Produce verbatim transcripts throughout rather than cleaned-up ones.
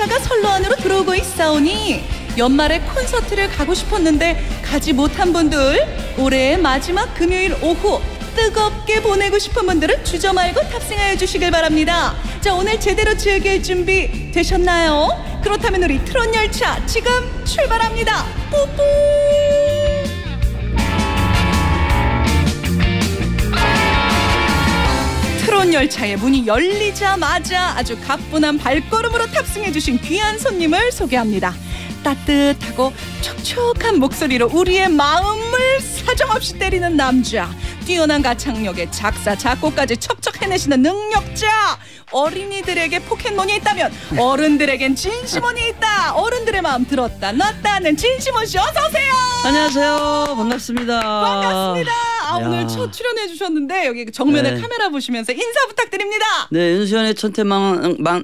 코로나가 선로 안으로 들어오고 있사오니 연말에 콘서트를 가고 싶었는데 가지 못한 분들, 올해의 마지막 금요일 오후 뜨겁게 보내고 싶은 분들은 주저 말고 탑승하여 주시길 바랍니다. 자, 오늘 제대로 즐길 준비 되셨나요? 그렇다면 우리 트롯 열차 지금 출발합니다. 뽀뽀! 트롯 열차의 문이 열리자마자 아주 가뿐한 발걸음으로 탑승해주신 귀한 손님을 소개합니다. 따뜻하고 촉촉한 목소리로 우리의 마음을 사정없이 때리는 남자, 뛰어난 가창력에 작사 작곡까지 척척 해내시는 능력자, 어린이들에게 포켓몬이 있다면 어른들에겐 진시몬이 있다. 어른들의 마음 들었다 놨다 하는 진시몬씨, 어서오세요. 안녕하세요. 반갑습니다. 반갑습니다. 아, 오늘 첫 출연해 주셨는데 여기 정면에 네. 카메라 보시면서 인사 부탁드립니다. 네, 윤수연의 천태망 망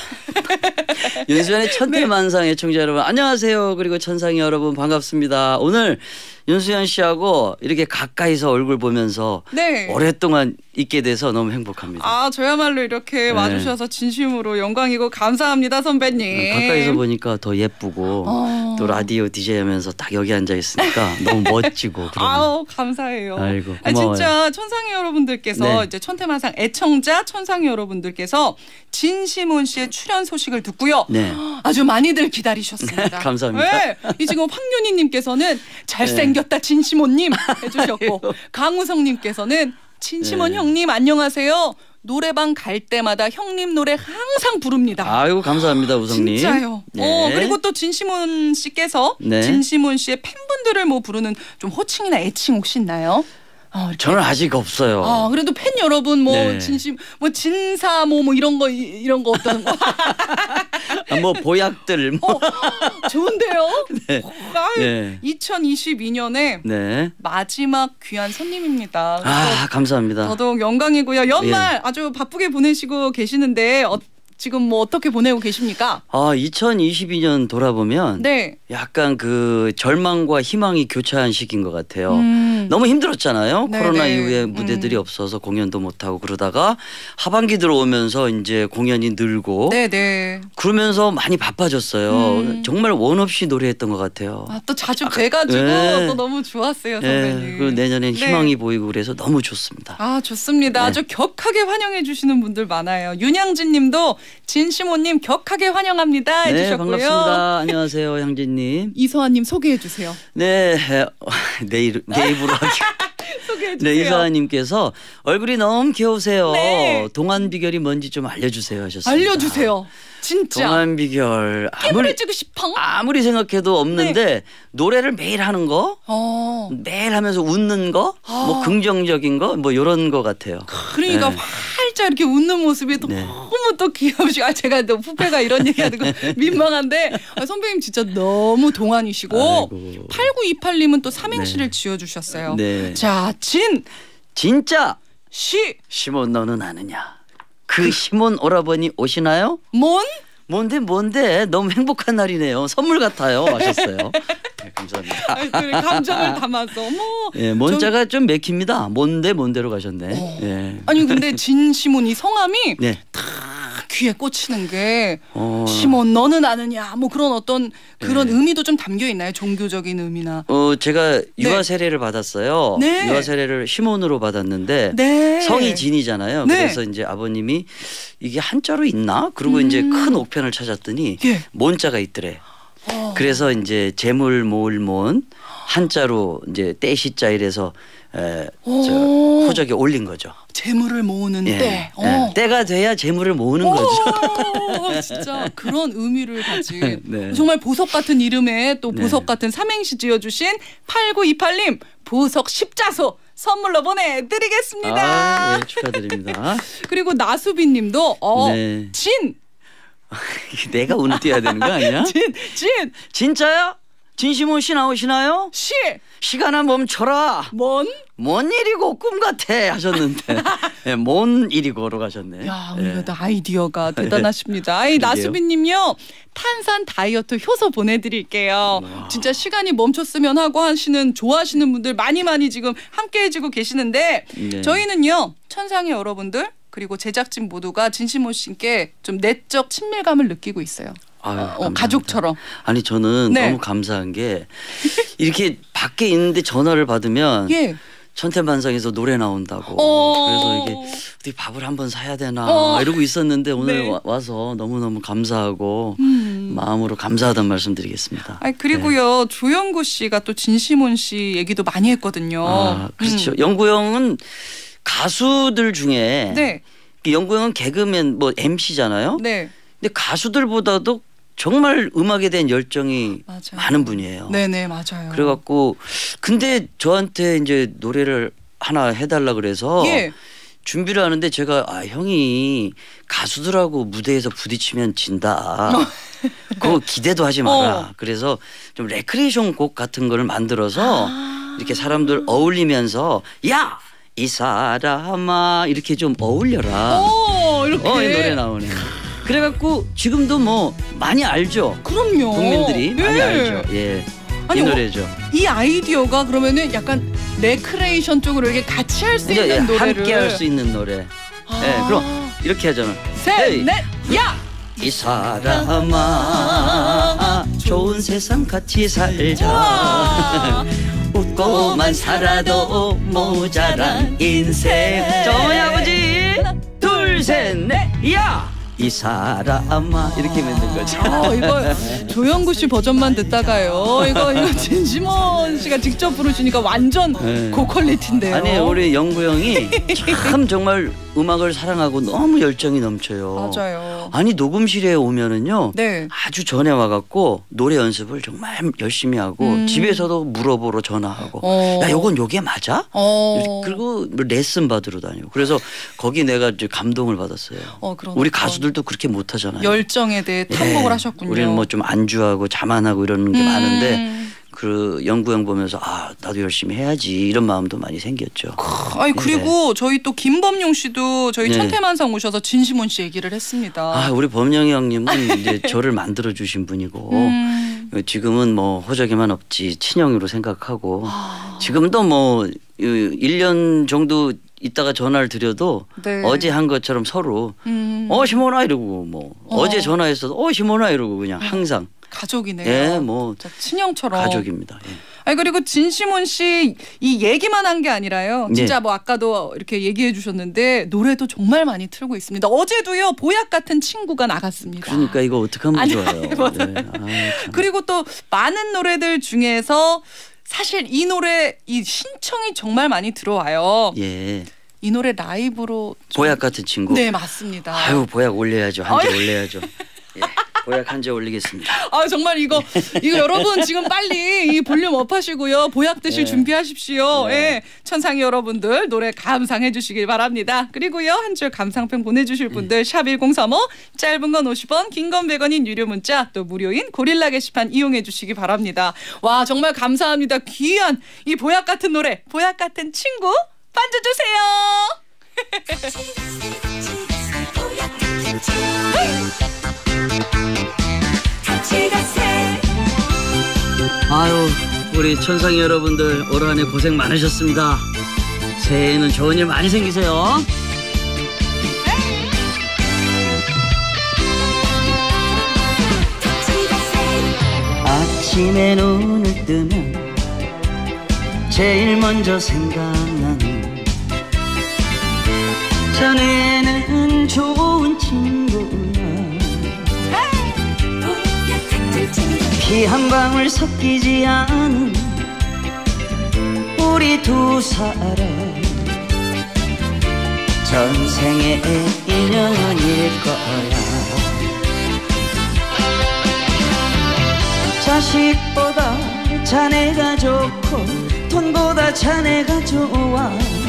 윤수연의 천태만상 애청자 여러분 안녕하세요. 그리고 천상이 여러분 반갑습니다. 오늘 윤수연 씨하고 이렇게 가까이서 얼굴 보면서 네. 오랫동안 있게 돼서 너무 행복합니다. 아, 저야말로 이렇게 네. 와주셔서 진심으로 영광이고 감사합니다, 선배님. 가까이서 보니까 더 예쁘고 어... 또 라디오 디제이 하면서 딱 여기 앉아 있으니까 너무 멋지고. 아우, 감사해요. 아이고, 고마워요. 아, 진짜 천상이 여러분들께서 네. 이제 천태만상 애청자 천상이 여러분들께서 진시몬 씨의 출연 소식을 듣고요. 네. 아주 많이들 기다리셨습니다. 감사합니다. 네. 이 지금 황윤희님께서는 잘생겼다 네. 진시몬님 해주셨고 강우성님께서는 진시몬 네. 형님 안녕하세요. 노래방 갈 때마다 형님 노래 항상 부릅니다. 아이고 감사합니다, 우성님. 진짜요. 네. 어, 그리고 또 진시몬 씨께서 네. 진시몬 씨의 팬분들을 뭐 부르는 좀 호칭이나 애칭 혹시 있나요? 어, 저는 아직 없어요. 아, 그래도 팬 여러분 뭐 네. 진심 뭐 진사 뭐 뭐 이런 거 이런 거 어떤 거. 아, 뭐 보약들 뭐. 어, 좋은데요? 네. 아, 네. 이천이십이 년에 네. 마지막 귀한 손님입니다. 아, 감사합니다. 더더욱 영광이고요. 연말 예. 아주 바쁘게 보내시고 계시는데 어, 지금 뭐 어떻게 보내고 계십니까? 아, 이천이십이 년 돌아보면 네. 약간 그 절망과 희망이 교차한 시기인 것 같아요. 음. 너무 힘들었잖아요. 네네. 코로나 이후에 무대들이 음. 없어서 공연도 못하고 그러다가 하반기 들어오면서 이제 공연이 늘고 네네. 그러면서 많이 바빠졌어요. 음. 정말 원 없이 노래했던 것 같아요. 아, 또 자주 뵈가지고 네. 또 너무 좋았어요, 선배님. 네. 그리고 내년엔 네. 희망이 보이고 그래서 너무 좋습니다. 아, 좋습니다. 네. 아주 격하게 환영해 주시는 분들 많아요. 윤양진 님도 진시몬님 격하게 환영합니다 해주셨고요. 네, 반갑습니다. 안녕하세요, 향진님. 이서아님 소개해 주세요. 네, 내일 내 입으로 하기. 소개해 주세요. 네, 이서아님께서 얼굴이 너무 귀여우세요. 네. 동안 비결이 뭔지 좀 알려주세요 하셨습니다. 알려주세요. 진짜. 동안 비결 아무리 주고 싶어. 아무리 생각해도 없는데 네. 노래를 매일 하는 거, 어. 매일 하면서 웃는 거, 어. 뭐 긍정적인 거, 뭐 이런 거 같아요. 그러니까 네. 활짝 이렇게 웃는 모습이 네. 너무 또 귀여우시고, 아, 제가 또 후배가 이런 얘기하는 거 민망한데 아, 선배님 진짜 너무 동안이시고. 아이고. 팔구이팔 님은 또 삼행시를 네. 지어주셨어요. 네. 자, 진 진짜 시 시몬 너는 아느냐. 그 시몬 오라버니 오시나요? 뭔? 뭔데 뭔데 너무 행복한 날이네요. 선물 같아요 하셨어요. 네, 감사합니다. 아니, 감정을 담아서 뭐. 예, 뭔자가 좀 맥힙니다. 뭔데 뭔데로 가셨네. 어. 예. 아니 근데 진시몬 이 성함이 네. 다 귀에 꽂히는 게 어. 시몬 너는 아느냐 뭐 그런 어떤 그런 네. 의미도 좀 담겨 있나요? 종교적인 의미나. 어 제가 유아 네. 세례를 받았어요. 네. 유아 세례를 시몬으로 받았는데 네. 성이 진이잖아요. 네. 그래서 이제 아버님이 이게 한자로 있나? 그리고 음. 이제 큰 옥편을 찾았더니 예. 몬자가 있더래. 어. 그래서 이제 재물 모을 몬 한자로 이제 떼시자 이래서 에, 저 호적에 올린 거죠. 재물을 모으는 예, 때. 예. 때가 돼야 재물을 모으는 거죠. 진짜 그런 의미를 가진 네. 정말 보석 같은 이름에 또 보석 네. 같은 삼행시 지어주신 팔구이팔 님 보석 십자수 선물로 보내드리겠습니다. 아, 예, 축하드립니다. 그리고 나수빈 님도 어, 네. 진. 내가 오늘 띄어야 되는 거 아니야? 진. 진. 진짜요? 진시몬 씨 나오시나요? 시. 시간아 멈춰라. 뭔? 뭔 일이고 꿈 같아 하셨는데 네, 뭔 일이고로 가셨네. 야, 오늘 네. 아이디어가 대단하십니다. 아이 나수빈님요 탄산 다이어트 효소 보내드릴게요. 와. 진짜 시간이 멈췄으면 하고 하시는 좋아하시는 분들 많이 많이 지금 함께해주고 계시는데 네. 저희는요 천상의 여러분들 그리고 제작진 모두가 진시몬 씨께 좀 내적 친밀감을 느끼고 있어요. 아유, 어, 가족처럼. 아니 저는 네. 너무 감사한 게 이렇게 밖에 있는데 전화를 받으면 예. 천태만상에서 노래 나온다고. 어... 그래서 이게 어떻게 밥을 한번 사야 되나 어... 이러고 있었는데 오늘 네. 와, 와서 너무너무 감사하고 음... 마음으로 감사하다는 말씀 드리겠습니다. 아니, 그리고요. 네. 조영구 씨가 또 진시몬 씨 얘기도 많이 했거든요. 아, 그렇죠. 음. 영구 형은 가수들 중에 네. 영구 형은 개그맨 뭐 엠씨잖아요. 네. 근데 가수들보다도 정말 음악에 대한 열정이 맞아요. 많은 분이에요. 네네 맞아요. 그래갖고 근데 저한테 이제 노래를 하나 해달라 그래서 예. 준비를 하는데 제가 아 형이 가수들하고 무대에서 부딪히면 진다. 그거 기대도 하지 마라. 어. 그래서 좀 레크레이션 곡 같은 거를 만들어서 아. 이렇게 사람들 어울리면서 야! 이 사람아 이렇게 좀 어울려라. 오, 이렇게. 어, 이 노래 나오네. 그래갖고 지금도 뭐 많이 알죠. 그럼요. 국민들이 예. 많이 알죠. 예, 아니, 이 노래죠. 어, 이 아이디어가 그러면은 약간 레크레이션 쪽으로 이렇게 같이 할 수 있는 예, 노래를 함께 할 수 있는 노래. 아. 예, 그럼 이렇게 하잖아. 셋, 넷, 야! 이 사람아 좋은 세상 같이 살자. 웃고만 살아도 모자란 인생. 저희 아버지 둘, 셋, 넷, 야! 이 사람아 이렇게 만든 거죠. 어, 이거 조영구 씨 버전만 듣다가요. 이거 이거 진시몬 씨가 직접 부르시니까 완전 네. 고퀄리티인데요. 아니 우리 영구 형이 참 정말 음악을 사랑하고 너무 열정이 넘쳐요. 맞아요. 아니 녹음실에 오면은요. 네. 아주 전에 와갖고 노래 연습을 정말 열심히 하고 음. 집에서도 물어보러 전화하고 어. 야 요건 요게 맞아? 어. 그리고 레슨 받으러 다니고 그래서 거기 내가 이제 감동을 받았어요. 어, 우리 가수들도 그렇게 못하잖아요. 열정에 대해 탐복을 네. 하셨군요. 우리는 뭐 좀 안주하고 자만하고 이러는 게 음. 많은데 그 영구 형 보면서 아 나도 열심히 해야지 이런 마음도 많이 생겼죠. 아니 그리고 네. 저희 또 김범용 씨도 저희 네. 천태만상 오셔서 진시몬 씨 얘기를 했습니다. 아 우리 범용이 형님은 이제 저를 만들어 주신 분이고 음. 지금은 뭐 호적에만 없지 친형으로 생각하고 아. 지금도 뭐 일 년 정도 있다가 전화를 드려도 네. 어제 한 것처럼 서로 음. 어 시몬아 이러고 뭐 어. 어제 전화했어도 어 시몬아 이러고 그냥 항상. 가족이네요. 예, 뭐 친형처럼. 가족입니다. 예. 아니 그리고 진시몬 씨 이 얘기만 한 게 아니라요. 진짜 네. 뭐 아까도 이렇게 얘기해 주셨는데 노래도 정말 많이 틀고 있습니다. 어제도요 보약 같은 친구가 나갔습니다. 그러니까 이거 어떻게 하면 좋아요. 네. 아, 그리고 또 많은 노래들 중에서 사실 이 노래 이 신청이 정말 많이 들어와요. 예. 이 노래 라이브로 보약 같은 친구. 네 맞습니다. 아유 보약 올려야죠. 한 개 올려야죠. 예. 보약 한 개 올리겠습니다. 아 정말 이거 이거 여러분 지금 빨리 이 볼륨 업하시고요. 보약 드실 네. 준비하십시오. 네. 예. 천상이 여러분들 노래 감상해 주시길 바랍니다. 그리고요 한 줄 감상평 보내주실 분들 샵 일공삼오 짧은 건 오십 원 긴 건 백 원인 유료 문자 또 무료인 고릴라 게시판 이용해 주시기 바랍니다. 와 정말 감사합니다. 귀한 이 보약 같은 노래 보약 같은 친구 반주주세요. 아유 우리 천상이 여러분들 올 한 해 고생 많으셨습니다. 새해에는 좋은 일 많이 생기세요. 아침에 눈을 뜨면 제일 먼저 생각나는 자네는 좋은 친구야. 피 한 방울 섞이지 않은 우리 두 사람 전생의 인연일 거야. 자식보다 자네가 좋고 돈보다 자네가 좋아.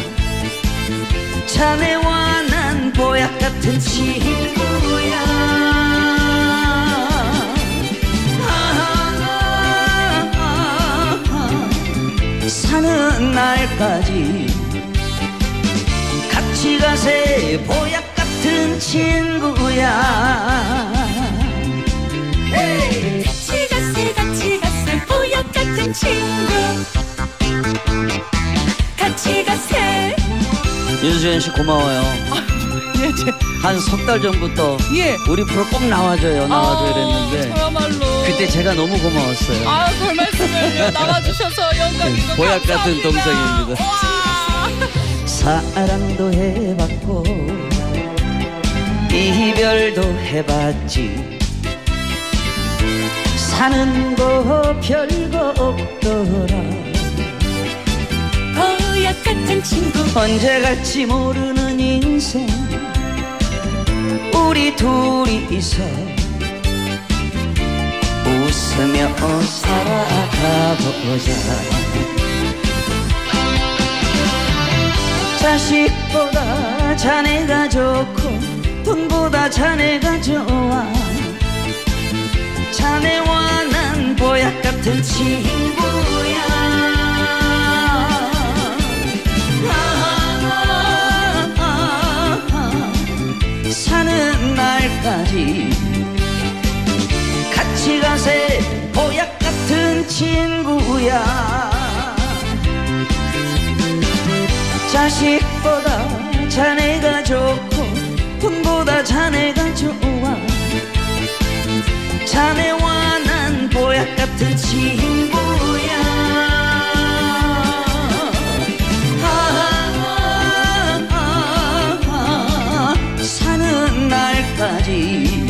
자네와 난 보약 같은 친구야. 사는 날까지 같이 가세 보약 같은 친구야. Hey! 같이 가세 같이 가세 보약 같은 친구. 같이 가세. 윤수연 씨 고마워요. 네, 한 석 달 전부터 예. 우리 프로 꼭 나와줘요 나와줘요 이랬는데 아, 저야말로 그때 제가 너무 고마웠어요. 아, 별 말씀을요. 나와주셔서 영광이고 보약 같은 동생입니다. 와. 사랑도 해봤고 이별도 해봤지 사는 거 별거 없더라 보약 같은 친구 언제 갈지 모르는 인생 우리 둘이서 웃으며 살아가보자 자식보다 자네가 좋고 돈보다 자네가 좋아 자네와 난 보약 같은 친구야 아, 아, 아, 사는 날까지 같이 가세 보약 같은 친구야 자식보다 자네가 좋고 돈보다 자네가 좋아 자네와 난 보약 같은 친구야 아, 아, 아, 사는 날까지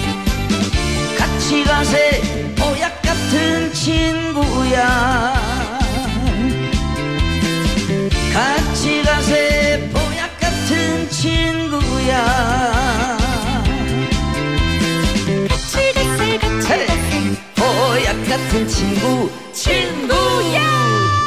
같이 가세 보약 같은 친구야 같이 가세 보약 같은 친구야 같이 가세 같이 헤이! 가세 보약 같은 친구 친구야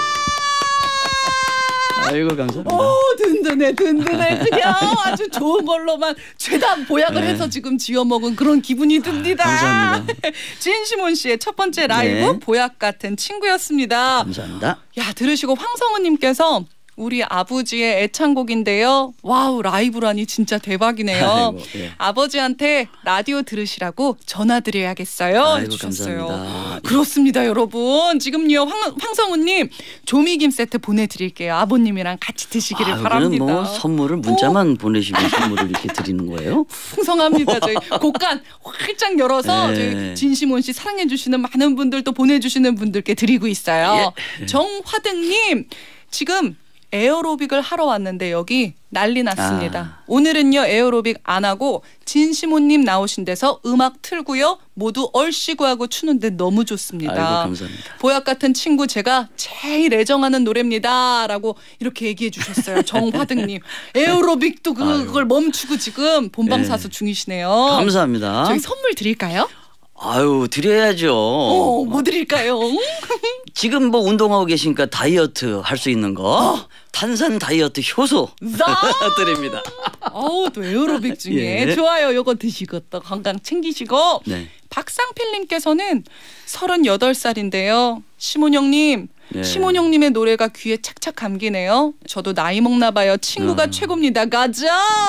아이고 감사합니다. 오, 든든해 든든해 그냥 아주 좋은 걸로만 죄다 보약을 네. 해서 지금 지어 먹은 그런 기분이 듭니다. 아, 감사합니다. 진시몬 씨의 첫 번째 라이브 네. 보약 같은 친구였습니다. 감사합니다. 야, 들으시고 황성우님께서 우리 아버지의 애창곡인데요. 와우, 라이브라니 진짜 대박이네요. 아이고, 예. 아버지한테 라디오 들으시라고 전화드려야겠어요. 아이고, 해주셨어요. 감사합니다. 그렇습니다, 여러분. 지금요 황, 황성우님 조미김 세트 보내드릴게요. 아버님이랑 같이 드시기를 아, 바랍니다. 뭐 선물을 문자만 오. 보내시면 선물을 이렇게 드리는 거예요? 풍성합니다. 저희 곡간 활짝 열어서 네. 저희 진시몬 씨 사랑해주시는 많은 분들 또 보내주시는 분들께 드리고 있어요. 예. 정화등님 지금 에어로빅을 하러 왔는데 여기 난리 났습니다. 아. 오늘은요 에어로빅 안 하고 진시모님 나오신 데서 음악 틀고요 모두 얼씨구 하고 추는데 너무 좋습니다. 아이고 감사합니다. 보약 같은 친구 제가 제일 애정하는 노래입니다 라고 이렇게 얘기해 주셨어요. 정화등님 에어로빅도 그, 그걸 멈추고 지금 본방사수 네. 중이시네요. 감사합니다. 저희 선물 드릴까요? 아유 드려야죠. 어, 뭐 드릴까요? 지금 뭐 운동하고 계시니까 다이어트 할 수 있는 거 어. 탄산 다이어트 효소 드립니다. 어우 또 에어로빅 중에 예. 좋아요. 요거 드시고 또 건강 챙기시고. 네. 박상필님께서는 서른여덟 살인데요. 시몬 형님. 네. 시몬 형님의 노래가 귀에 착착 감기네요. 저도 나이 먹나 봐요. 친구가 어. 최고입니다. 가자.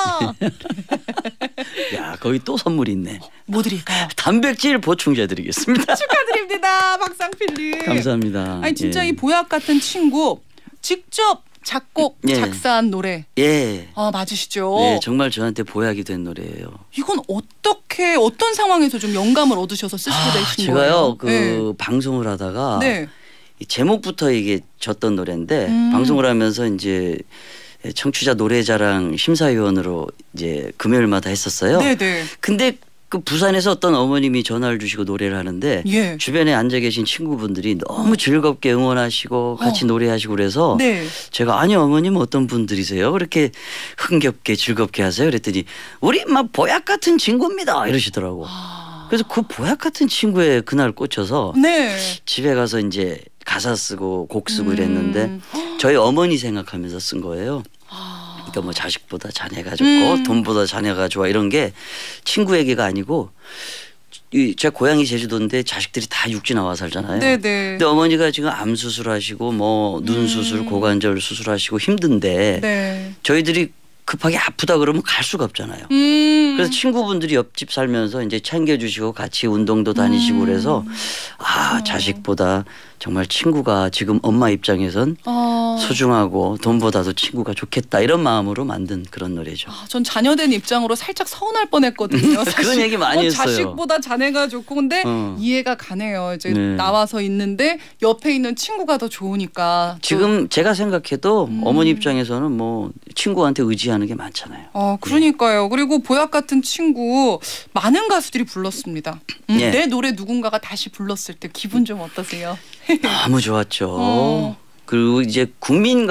야 거기 또 선물이 있네. 뭐 드릴까요? 단백질 보충제 드리겠습니다. 축하드립니다. 박상필님. 감사합니다. 아니 진짜 예. 이 보약 같은 친구 직접 작곡 예. 작사한 노래. 예. 아 맞으시죠? 네 정말 저한테 보약이 된 노래예요. 이건 어떻게 어떤 상황에서 좀 영감을 얻으셔서 쓰시게 아, 되신 제가요, 거예요? 제가요 그 네. 방송을 하다가 네. 제목부터 이게 졌던 노래인데 음. 방송을 하면서 이제 청취자 노래자랑 심사위원으로 이제 금요일마다 했었어요. 네네. 근데 그 부산에서 어떤 어머님이 전화를 주시고 노래를 하는데 예. 주변에 앉아 계신 친구분들이 너무 즐겁게 응원하시고 같이 어. 노래하시고 그래서 네. 제가 아니 어머님 어떤 분들이세요? 그렇게 흥겹게 즐겁게 하세요? 그랬더니 우리 막 보약 같은 친구입니다 이러시더라고. 아. 그래서 그 보약 같은 친구에 그날 꽂혀서 네. 집에 가서 이제 가사 쓰고 곡 쓰고 음. 이랬는데 저희 어머니 생각하면서 쓴 거예요. 그러니까 뭐 자식보다 자네가 좋고 음. 돈보다 자네가 좋아 이런 게 친구 얘기가 아니고 이 제 고향이 제주도인데 자식들이 다 육지 나와 살잖아요. 네네. 근데 어머니가 지금 암 수술하시고 뭐 눈 수술, 음. 고관절 수술하시고 힘든데 네. 저희들이 급하게 아프다 그러면 갈 수가 없잖아요. 음. 그래서 친구분들이 옆집 살면서 이제 챙겨주시고 같이 운동도 다니시고 음. 그래서 아 아 자식보다 정말 친구가 지금 엄마 입장에선 어. 소중하고 돈보다도 친구가 좋겠다 이런 마음으로 만든 그런 노래죠. 아, 전 자녀된 입장으로 살짝 서운할 뻔했거든요. 그런 얘기 많이 어, 했어요. 자식보다 자네가 좋고 근데 어. 이해가 가네요. 이제 네. 나와서 있는데 옆에 있는 친구가 더 좋으니까. 지금 제가 생각해도 음. 어머니 입장에서는 뭐 친구한테 의지하는 게 많잖아요. 어, 그러니까요. 네. 그리고 보약 같은 친구 많은 가수들이 불렀습니다. 음, 네. 내 노래 누군가가 다시 불렀을 때 기분 좀 어떠세요? 너무 좋았죠. 어. 그리고 이제 국민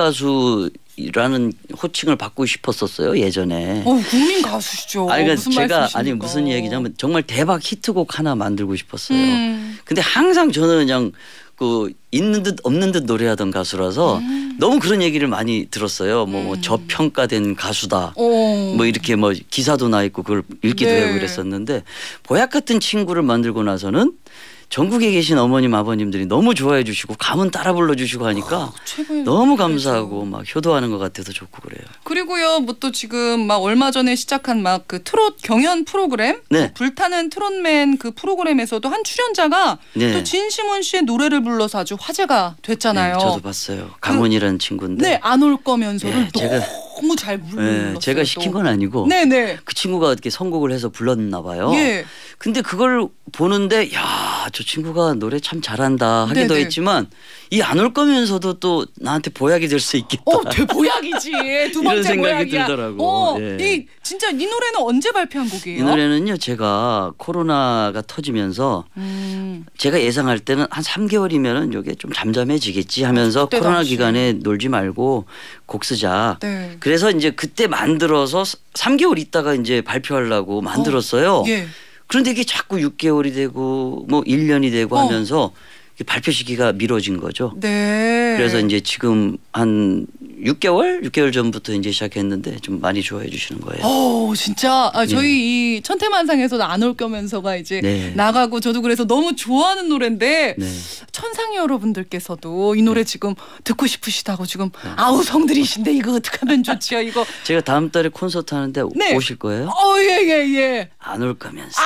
가수라는 호칭을 받고 싶었었어요 예전에. 어, 국민 가수시죠. 아니, 그러니까 무슨 제가 말씀이십니까? 아니 무슨 얘기냐면 정말 대박 히트곡 하나 만들고 싶었어요. 음. 근데 항상 저는 그냥 그 있는 듯 없는 듯 노래하던 가수라서 음. 너무 그런 얘기를 많이 들었어요. 뭐, 뭐 저평가된 가수다. 오. 뭐 이렇게 뭐 기사도 나 있고 그걸 읽기도 네. 하고 그랬었는데 보약 같은 친구를 만들고 나서는 전국에 계신 어머님 아버님들이 너무 좋아해 주시고 가문 따라 불러주시고 하니까 어, 너무 감사하고 막 효도하는 것 같아서 좋고 그래요. 그리고요 뭐 또 지금 막 얼마 전에 시작한 막 그 트롯 경연 프로그램 네. 불타는 트롯맨 그 프로그램에서도 한 출연자가 네. 또 진시문 씨의 노래를 불러서 아주 화제가 됐잖아요. 네, 저도 봤어요. 강원이라는 그, 친구인데 네, 안 올 거면서를 네, 제가, 너무 잘 불렀어요. 네, 제가 시킨 건 아니고 네네. 그 친구가 이렇게 선곡을 해서 불렀나 봐요. 예. 근데 그걸 보는데 야, 저 친구가 노래 참 잘한다 하기도 네네. 했지만 이 안 올 거면서도 또 나한테 보약이 될 수 있겠다. 어, 보약이지. 두 번째 이런 생각이 보약이야. 들더라고. 어, 예. 이 진짜 이 노래는 언제 발표한 곡이에요? 이 노래는요 제가 코로나가 터지면서 음. 제가 예상할 때는 한 삼 개월이면은 이게 좀 잠잠해지겠지 하면서 아, 코로나 당시. 기간에 놀지 말고 곡 쓰자. 네. 그래서 이제 그때 만들어서 삼 개월 있다가 이제 발표하려고 만들었어요. 어, 예. 그런데 이게 자꾸 육 개월이 되고 뭐 일 년이 되고 어. 하면서 발표 시기가 미뤄진 거죠. 네. 그래서 이제 지금 한 육 개월? 육 개월 전부터 이제 시작했는데 좀 많이 좋아해 주시는 거예요. 오, 진짜 아, 저희 네. 이 천태만상에서도 안 올 거면서가 이제 네. 나가고 저도 그래서 너무 좋아하는 노래인데 네. 천상 여러분들께서도 이 노래 네. 지금 듣고 싶으시다고 지금 네. 아우 성들이신데 이거 어떻게 하면 좋지요 이거. 제가 다음 달에 콘서트 하는데 네. 오실 거예요? 어, 예, 예, 예. 안 올 거면서.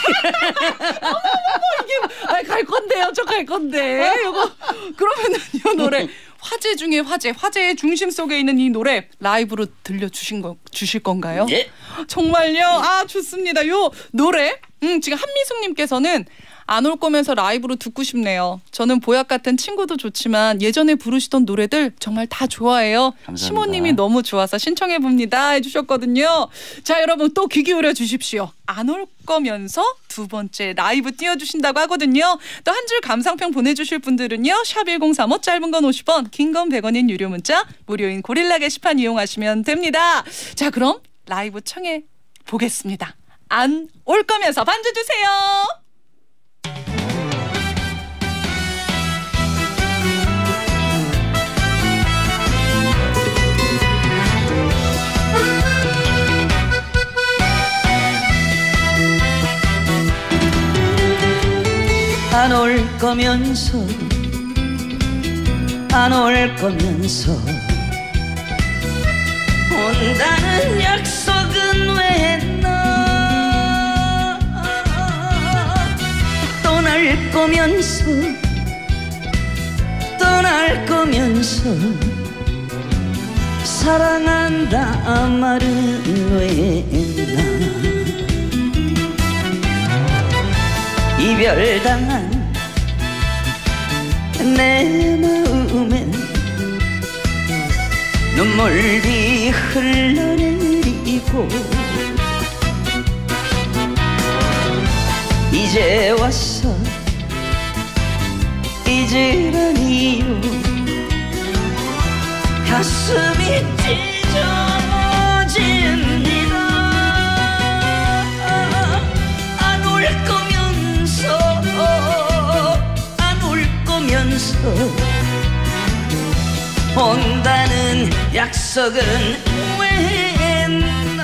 아! 어머머머 이게 아, 갈 건데요. 저 갈 건데. 이거 그러면은 이 노래 화제 중에 화제, 화제의 중심 속에 있는 이 노래 라이브로 들려주신 거 주실 건가요? 예. 정말요? 아 좋습니다. 요 노래 음, 지금 한미숙님께서는 안 올 거면서 라이브로 듣고 싶네요. 저는 보약 같은 친구도 좋지만 예전에 부르시던 노래들 정말 다 좋아해요. 감사합니다. 시모님이 너무 좋아서 신청해 봅니다 해주셨거든요. 자 여러분 또 귀 기울여 주십시오. 안 올 거면서 두 번째 라이브 띄워주신다고 하거든요. 또 한 줄 감상평 보내주실 분들은요. 샵 일공삼오 짧은 건 오십 원 긴 건 백 원인 유료 문자 무료인 고릴라 게시판 이용하시면 됩니다. 자 그럼 라이브 청해 보겠습니다. 안 올 거면서 반주 주세요. 안 올 거면서 안 올 거면서 온다는 약속은 왜 했나 떠날 거면서 떠날 거면서 사랑한다 말은 왜 했나 이별당한 내 마음엔 눈물이 흘러내리고 이제 와서 잊으라니요 가슴이 찢어집니다 안 올 거면서 안 올 거면서 온다는 약속은 왜 했나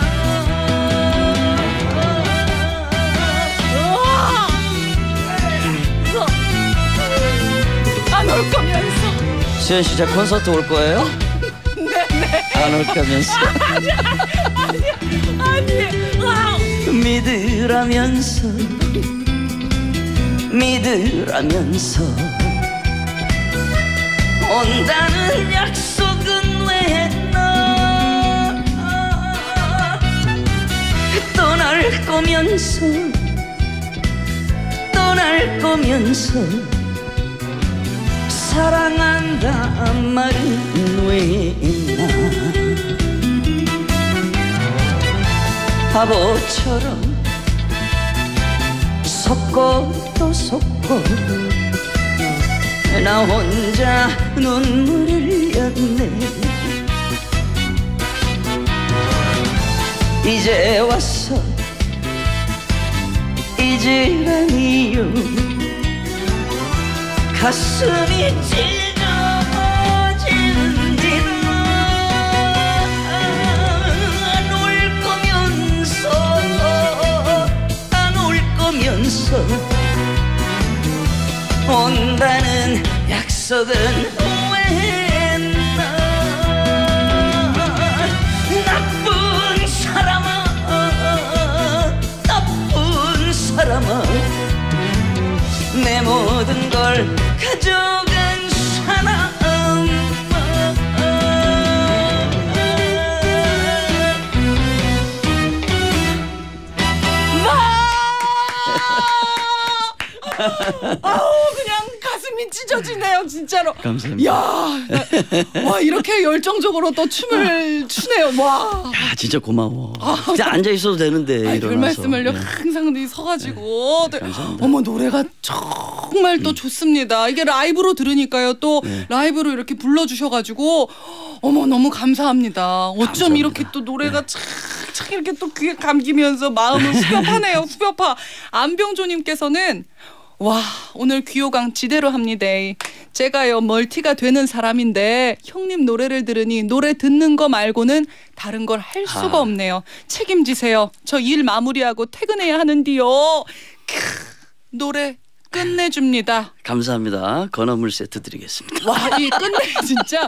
안 올 거면서 수현 씨, 저 콘서트 올 거예요? 네네 안 올 거면서 아니 아니 아니 믿으라면서 믿으라면서 온다는 약속은 왜 했나 떠날 거면서 떠날 거면서 사랑한다 말은 왜 했나 바보처럼 속고 또 속고 나 혼자 눈물을 흘렸네 이제 와서 잊으라니요 가슴이 찢어지는데도 안 올 거면서 안 올 거면서 온다는 약속은 왜 했나 나쁜 사람아 나쁜 사람아 내 모든 걸 가져간 사람 아우 그냥 가슴이 찢어지네요 진짜로. 감사합니다. 야, 와 이렇게 열정적으로 또 춤을 추네요. 와. 야 진짜 고마워. 아, 그냥 앉아 있어도 되는데 아니, 일어나서. 별 말씀을요. 네. 항상 서가지고. 네, 감사합니다. 어머 노래가 정말 또 음. 좋습니다. 이게 라이브로 들으니까요. 또 네. 라이브로 이렇게 불러주셔가지고 어머 너무 감사합니다. 어쩜 감사합니다. 이렇게 또 노래가 착 네. 착 이렇게 또 귀에 감기면서 마음을 후벼파네요. 후벼파. 안병조님께서는 와 오늘 귀요강 지대로 합니다. 제가요 멀티가 되는 사람인데 형님 노래를 들으니 노래 듣는 거 말고는 다른 걸 할 수가 아. 없네요. 책임지세요. 저 일 마무리하고 퇴근해야 하는데요. 크, 노래 끝내줍니다. 감사합니다. 건어물 세트 드리겠습니다. 와, 이 끝내 진짜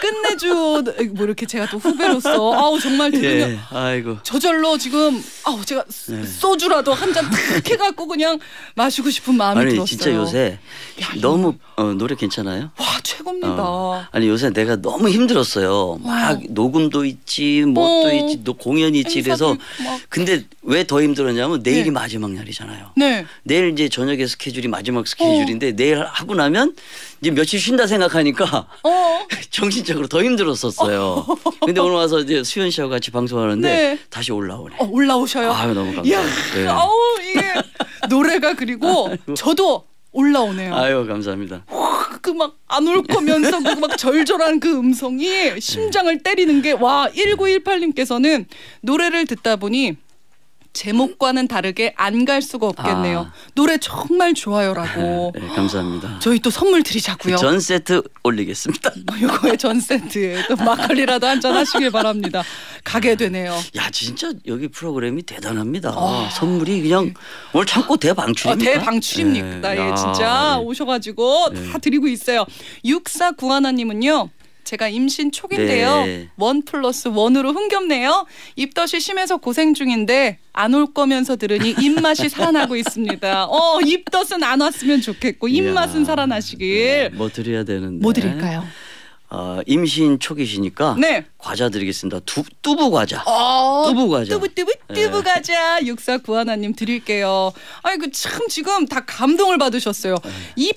끝내주 뭐 이렇게 제가 또 후배로서 아우 정말 들으면 예, 아이고 저절로 지금 아우 제가 네. 소주라도 한 잔 탁 해갖고 그냥 마시고 싶은 마음이 아니, 들었어요. 진짜 요새 야, 너무 어, 노래 괜찮아요? 와 최고입니다. 어, 아니 요새 내가 너무 힘들었어요. 막 와. 녹음도 있지, 뭣도 어. 있지, 또 공연이 있지 그래서 근데 왜 더 힘들었냐면 내일이 네. 마지막 날이잖아요. 네. 내일 이제 저녁에 스케줄이 마지막 스케줄인데 어. 내일 하고 나면 이제 며칠 쉰다 생각하니까 어. 정신적으로 더 힘들었었어요. 근데 오늘 와서 이제 수현 씨하고 같이 방송하는데 네. 다시 올라오네. 어, 올라오셔요. 아유 너무 감사해요. 네. 아우 이게 노래가 그리고 아이고. 저도 올라오네요. 아유 감사합니다. 그 막 안 올 거면서 그 막 절절한 그 음성이 심장을 네. 때리는 게 와 일구일팔님께서는 노래를 듣다 보니 제목과는 다르게 안 갈 수가 없겠네요. 아. 노래 정말 좋아요라고. 네, 감사합니다. 저희 또 선물 드리자고요. 전 세트 올리겠습니다. 이거에 전 세트에 또 막걸리라도 한잔 하시길 바랍니다. 가게 되네요. 야 진짜 여기 프로그램이 대단합니다. 아. 선물이 그냥 오늘 참고 대방출입니다. 어, 대방출입니다. 네. 예, 진짜 네. 오셔가지고 네. 다 드리고 있어요. 육사구하나님은요. 제가 임신 초기인데요. 네. 원 플러스 원으로 흥겹네요. 입덧이 심해서 고생 중인데 안 올 거면서 들으니 입맛이 살아나고 있습니다. 어 입덧은 안 왔으면 좋겠고 입맛은 이야. 살아나시길. 네, 뭐 드려야 되는데. 뭐 드릴까요? 어, 임신 초기시니까 네. 과자 드리겠습니다. 두, 뚜부 과자. 어, 뚜부 과자. 뚜부 뚜부 뚜부 네. 과자. 육사구하나님 드릴게요. 아이고 참 지금 다 감동을 받으셨어요. 네.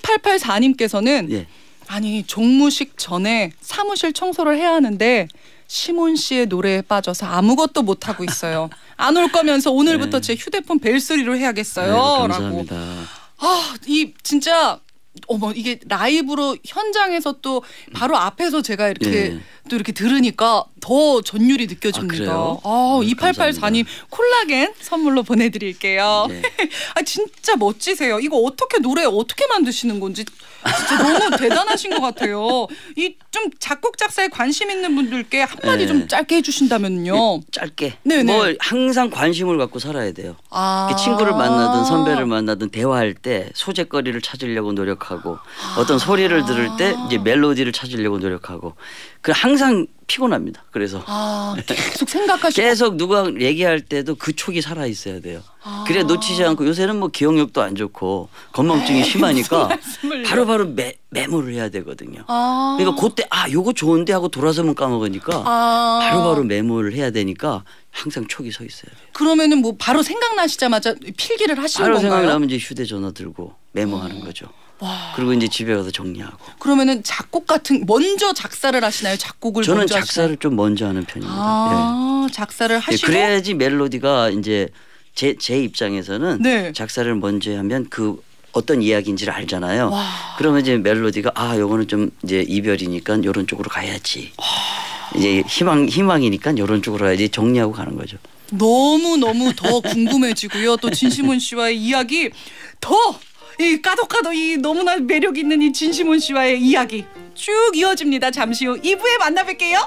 이팔팔사님께서는 네. 아니 종무식 전에 사무실 청소를 해야 하는데 시몬 씨의 노래에 빠져서 아무것도 못 하고 있어요. 안 올 거면서 오늘부터 네. 제 휴대폰 벨소리로 해야겠어요. 네, 감사합니다. 라고. 아, 이 진짜 어머 이게 라이브로 현장에서 또 바로 앞에서 제가 이렇게 네. 또 이렇게 들으니까 더 전율이 느껴집니다. 아, 아 네, 이팔팔사님 콜라겐 선물로 보내드릴게요. 네. 아 진짜 멋지세요. 이거 어떻게 노래 어떻게 만드시는 건지 진짜 너무 대단하신 것 같아요. 이 좀 작곡 작사에 관심 있는 분들께 한마디 네. 좀 짧게 해주신다면요. 짧게. 네네. 뭐 항상 관심을 갖고 살아야 돼요. 아. 친구를 만나든 선배를 만나든 대화할 때 소재거리를 찾으려고 노력하고 아. 어떤 소리를 들을 때 이제 멜로디를 찾으려고 노력하고 그 항상 항상 피곤합니다. 그래서 아, 계속 생각하시고 계속 누가 얘기할 때도 그 촉이 살아 있어야 돼요. 아. 그래 놓치지 않고 요새는 뭐 기억력도 안 좋고 건망증이 에이, 심하니까 바로바로 매, 메모를 해야 되거든요. 아. 그러니까 그때 아 요거 좋은데 하고 돌아서면 까먹으니까 아. 바로바로 메모를 해야 되니까 항상 촉이 서 있어야 돼요. 그러면은 뭐 바로 생각나시자마자 필기를 하시는 바로 건가요? 바로 생각나면 이제 휴대전화 들고 메모하는 아. 거죠. 와. 그리고 이제 집에 가서 정리하고. 그러면은 작곡 같은 먼저 작사를 하시나요? 작곡을 저는 먼저 작사를 하시나요? 좀 먼저 하는 편입니다. 아, 네. 작사를 하시고. 네, 그래야지 멜로디가 이제 제, 제 입장에서는 네. 작사를 먼저 하면 그 어떤 이야기인지를 알잖아요. 와. 그러면 이제 멜로디가 아, 요거는 좀 이제 이별이니까 요런 쪽으로 가야지. 와. 이제 희망 희망이니까 요런 쪽으로 가야지 정리하고 가는 거죠. 너무 너무 더 궁금해지고요. 또 진시몬 씨와의 이야기 더. 이 까덕까덕 이 너무나 매력 있는 이 진시몬 씨와의 이야기 쭉 이어집니다. 잠시 후 이 부에 만나 뵐게요.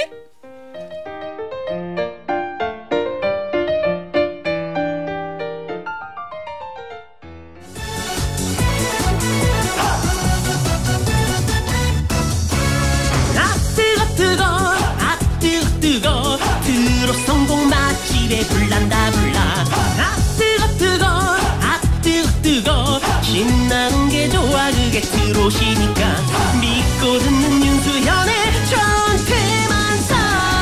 아 뜨거 뜨거 아 뜨거 뜨거 트롯 성공 맛집에 불난다 불나 아 뜨거 뜨거 아 뜨거 뜨거 신나는 게 좋아 그게 트롯이니까 믿고 듣는 윤수현의 전태만상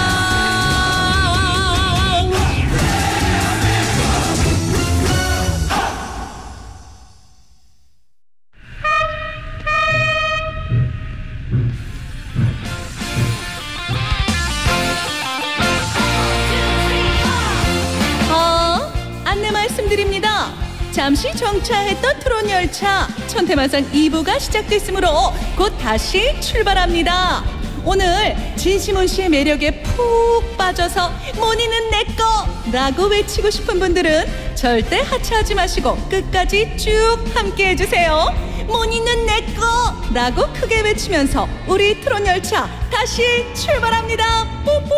어, 안내 말씀드립니다. 잠시 정차했던 트롯 열차 천태만상 이 부가 시작됐으므로 곧 다시 출발합니다. 오늘 진시몬 씨의 매력에 푹 빠져서 모니는 내꺼 라고 외치고 싶은 분들은 절대 하차하지 마시고 끝까지 쭉 함께 해주세요. 모니는 내꺼 라고 크게 외치면서 우리 트롯 열차 다시 출발합니다. 뽀뽀.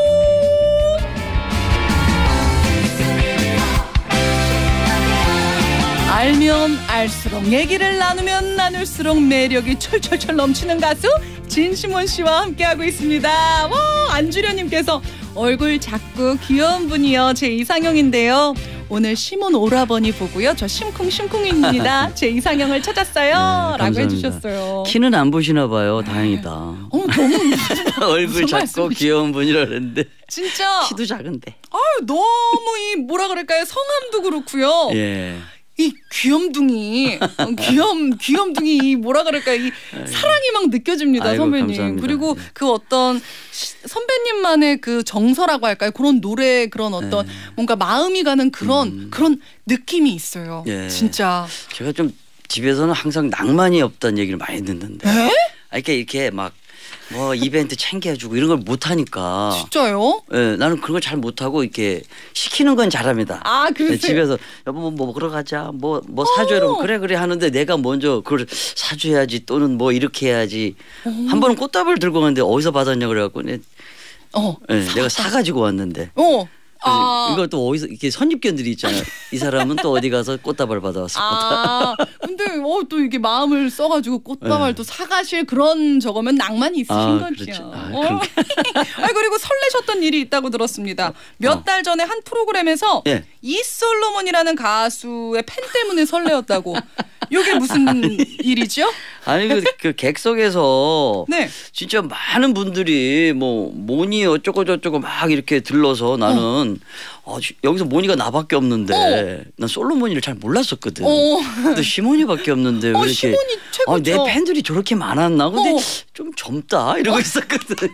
알면 알수록 얘기를 나누면 나눌수록 매력이 철철철 넘치는 가수 진시몬 씨와 함께하고 있습니다. 와, 안주련님께서 얼굴 작고 귀여운 분이요. 제 이상형인데요. 오늘 시몬 오라버니 보고요. 저 심쿵심쿵입니다. 제 이상형을 찾았어요. 네, 라고 해주셨어요. 키는 안 보시나 봐요. 다행이다. 어, 너무 얼굴 작고 귀여운 분이라 그랬는데 진짜 키도 작은데. 아유, 너무 이 뭐라 그럴까요? 성함도 그렇고요. 예. 이 귀염둥이, 귀염 귀염둥이 이 뭐라 그럴까 이 사랑이 막 느껴집니다. 아이고, 선배님. 감사합니다. 그리고 그 어떤 시, 선배님만의 그 정서라고 할까요? 그런 노래 그런 어떤 네. 뭔가 마음이 가는 그런 음. 그런 느낌이 있어요. 예. 진짜. 제가 좀 집에서는 항상 낭만이 없다는 얘기를 많이 듣는데. 에? 아, 이렇게 이렇게 막. 뭐 이벤트 챙겨주고 이런 걸 못하니까. 진짜요? 네, 나는 그런 걸 잘 못하고 이렇게 시키는 건 잘합니다. 아, 그래요? 집에서 여보 뭐, 뭐 먹으러 가자 뭐 뭐 사줘 이러면 그래 그래 하는데 내가 먼저 그걸 사줘야지 또는 뭐 이렇게 해야지. 오. 한 번은 꽃다발 들고 갔는데 어디서 받았냐 그래갖고 내, 어, 네, 내가 사가지고 왔는데. 어. 아. 이거 또 어디서 이렇게 선입견들이 있잖아요. 이 사람은 또 어디 가서 꽃다발 받아왔을 거다. 아, 근데 어, 또 이게 마음을 써가지고 꽃다발 네. 또 사가실 그런 저거면 낭만이 있으신 아, 거죠. 그렇죠. 아, 어. 아, 그리고 설레셨던 일이 있다고 들었습니다. 몇 달 전에 한 프로그램에서 네. 이솔로몬이라는 가수의 팬 때문에 설레었다고. 이게 무슨 아니, 일이죠? 아니 그, 그 객석에서 네. 진짜 많은 분들이 뭐 모니 어쩌고 저쩌고 막 이렇게 들러서 나는 어. 어, 여기서 모니가 나밖에 없는데 어. 난 솔로모니를 잘 몰랐었거든. 어. 근데 시모니밖에 없는데 왜 어, 이렇게 시모니 최고죠. 아, 내 팬들이 저렇게 많았나? 근데 어. 좀 젊다 이러고 어. 있었거든.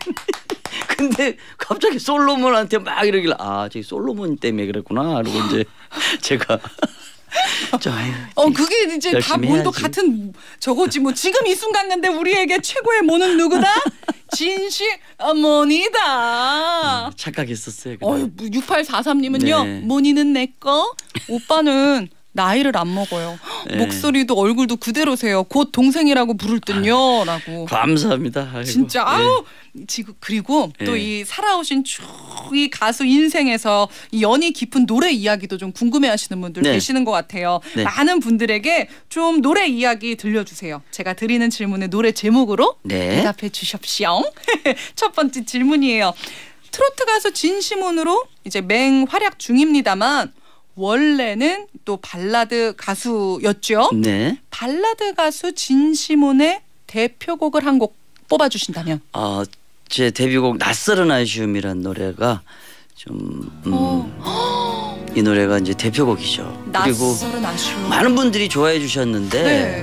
근데 갑자기 솔로몬한테 막 이러길래 아 저기 솔로몬 때문에 그랬구나. 그리고 이제 제가 저, 어 그게 이제 다 모두 같은 저거지 뭐 지금 이 순간 근데 우리에게 최고의 모는 누구다? 진시몬이다. 음, 착각했었어요. 어, 육팔사삼님은요 네. 모니는 내꺼 오빠는 나이를 안 먹어요. 네. 목소리도 얼굴도 그대로세요. 곧 동생이라고 부를 듯요. 라고. 감사합니다. 아이고. 진짜 아우. 네. 지금 그리고 또 이 네. 살아오신 쭉 이 가수 인생에서 이 연이 깊은 노래 이야기도 좀 궁금해하시는 분들 네. 계시는 것 같아요. 네. 많은 분들에게 좀 노래 이야기 들려주세요. 제가 드리는 질문에 노래 제목으로 네. 대답해 주십시오. 첫 번째 질문이에요. 트로트 가수 진시몬으로 이제 맹활약 중입니다만 원래는 또 발라드 가수였죠. 네. 발라드 가수 진시몬의 대표곡을 한 곡 뽑아주신다면? 어, 제 데뷔곡 낯설은 아쉬움이란 노래가 좀 음, 어. 이 노래가 이제 대표곡이죠. 그리고 아쉬움. 많은 분들이 좋아해 주셨는데 네.